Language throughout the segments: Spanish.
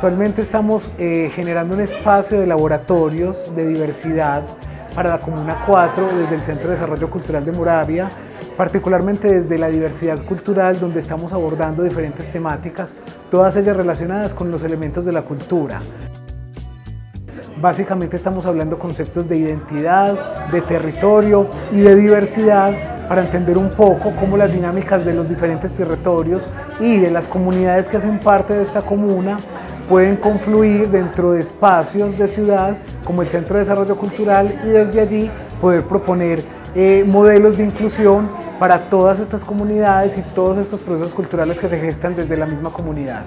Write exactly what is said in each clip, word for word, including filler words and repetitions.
Actualmente estamos eh, generando un espacio de laboratorios de diversidad para la Comuna cuatro desde el Centro de Desarrollo Cultural de Moravia, particularmente desde la diversidad cultural, donde estamos abordando diferentes temáticas, todas ellas relacionadas con los elementos de la cultura. Básicamente estamos hablando conceptos de identidad, de territorio y de diversidad para entender un poco cómo las dinámicas de los diferentes territorios y de las comunidades que hacen parte de esta comuna pueden confluir dentro de espacios de ciudad como el Centro de Desarrollo Cultural y desde allí poder proponer eh, modelos de inclusión para todas estas comunidades y todos estos procesos culturales que se gestan desde la misma comunidad.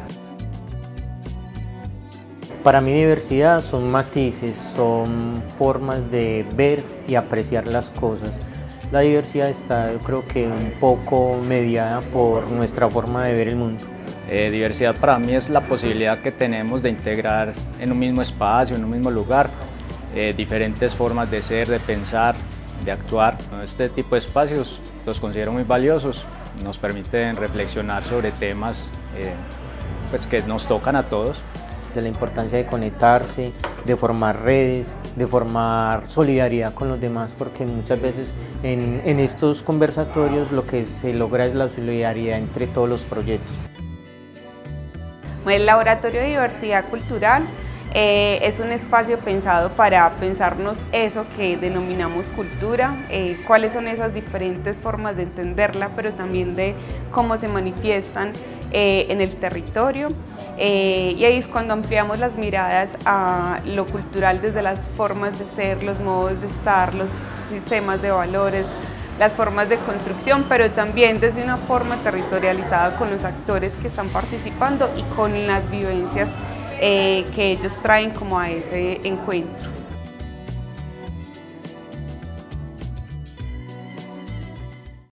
Para mí diversidad son matices, son formas de ver y apreciar las cosas. La diversidad está, yo creo que un poco mediada por nuestra forma de ver el mundo. Eh, diversidad para mí es la posibilidad que tenemos de integrar en un mismo espacio, en un mismo lugar, eh, diferentes formas de ser, de pensar, de actuar. Este tipo de espacios los considero muy valiosos, nos permiten reflexionar sobre temas eh, pues que nos tocan a todos. De la importancia de conectarse, de formar redes, de formar solidaridad con los demás, porque muchas veces en, en estos conversatorios lo que se logra es la solidaridad entre todos los proyectos. El Laboratorio de Diversidad Cultural eh, es un espacio pensado para pensarnos eso que denominamos cultura, eh, cuáles son esas diferentes formas de entenderla, pero también de cómo se manifiestan eh, en el territorio. Eh, y ahí es cuando ampliamos las miradas a lo cultural desde las formas de ser, los modos de estar, los sistemas de valores, las formas de construcción, pero también desde una forma territorializada con los actores que están participando y con las vivencias eh, que ellos traen como a ese encuentro.